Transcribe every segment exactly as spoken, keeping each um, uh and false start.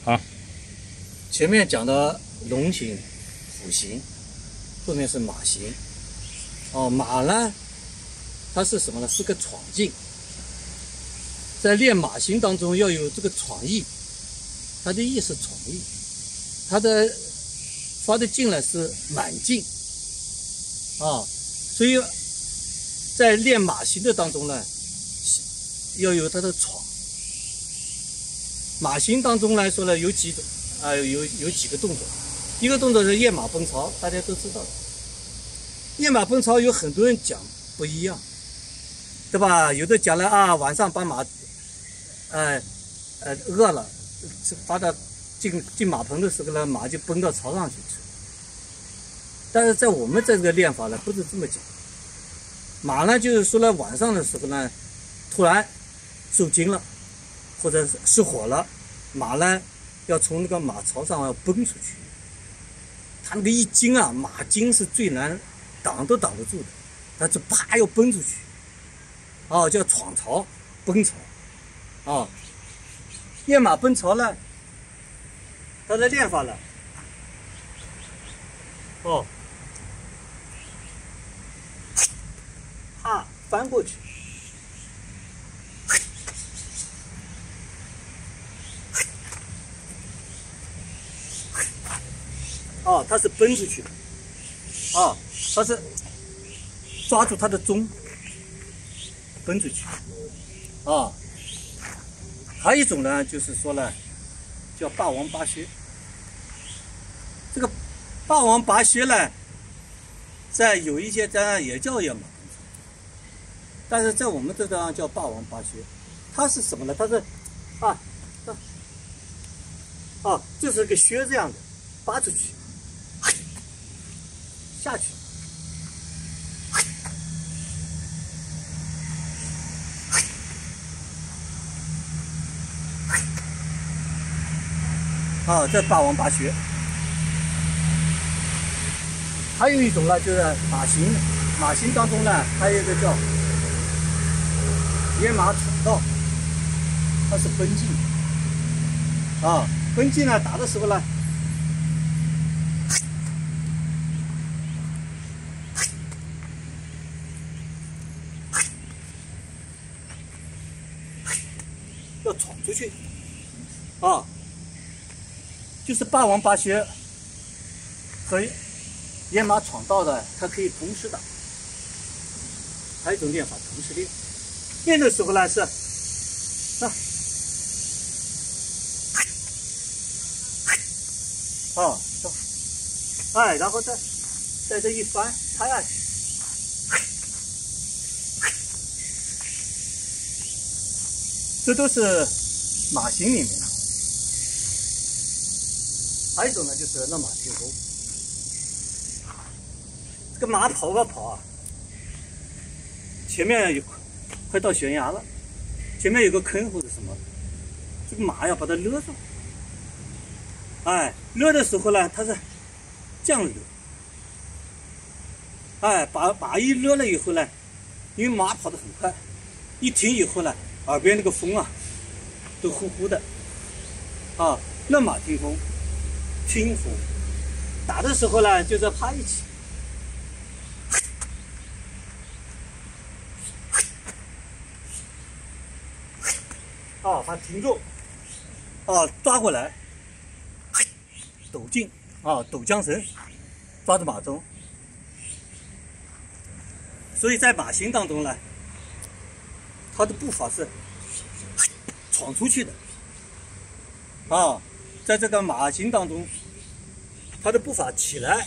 好， 前面讲的龙形、虎形，后面是马形。哦，马呢，它是什么呢？是个闯劲。在练马形当中要有这个闯意，它的意是闯意，它的发的劲呢是满劲啊，所以在练马形的当中呢，要有它的闯。马形当中来说呢，有几种啊、呃，有有几个动作。一个动作是跃马奔曹，大家都知道。跃马奔曹有很多人讲不一样，对吧？有的讲了啊，晚上把马，呃呃饿了，把它进进马棚的时候呢，马就奔到槽上去吃。但是在我们这个练法呢，不是这么讲。马呢，就是说呢，晚上的时候呢，突然受惊了，或者失火了，马呢要从那个马槽上要奔出去。它那个一惊啊，马惊是最难挡都挡得住的，它就啪要奔出去，哦，叫闯槽、奔槽，啊，跃马奔槽呢，它的练法呢，哦，啪翻过去，哦，它是奔出去的，啊，它是抓住它的鬃，奔出去，啊，还有一种呢，就是说呢，叫霸王拔靴。这个霸王拔靴呢，在有一些地方也叫跃马奔曹，但是在我们这地方叫霸王拔靴。它是什么呢？它是啊啊啊，就是个靴这样的，拔出去，下去。啊，这霸王拔靴。还有一种呢，就是马形，马形当中呢，还有一个叫跃马闯道，它是奔劲。啊，奔劲呢，打的时候呢，要闯出去，啊。就是霸王拔靴和跃马闯道的，它可以同时打。还有一种练法，同时练。练的时候呢是啊，啊，哎，然后再在这一翻，插下去。这都是马形里面的。还有一种呢，就是勒马停风。这个马跑啊跑啊，前面有快到悬崖了，前面有个坑或者什么，这个马要把它勒住。哎，勒的时候呢，它是这样勒。哎，把马一勒了以后呢，因为马跑得很快，一停以后呢，耳边那个风啊，都呼呼的。啊，勒马听风。听风，打的时候呢，就是啪一起，啊，把它停住，啊，抓过来，抖劲，啊，抖缰绳，抓住马鬃。所以在马形当中呢，它的步伐是闯出去的，啊。在这个马形当中，它的步伐起来，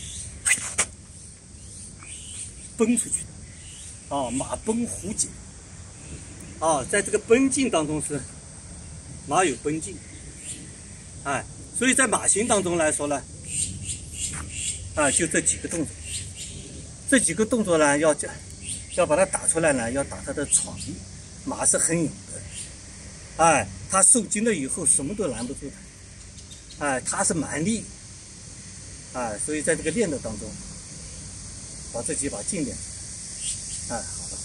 奔出去的，啊，马奔虎紧，啊，在这个奔劲当中是马有奔劲，哎，所以在马形当中来说呢，啊，就这几个动作，这几个动作呢，要这要把它打出来呢，要打它的闯意，马是很勇的，哎，它受惊了以后，什么都拦不住它。哎，它是蛮力，哎，所以在这个练的当中，把这几把劲练，哎，好了。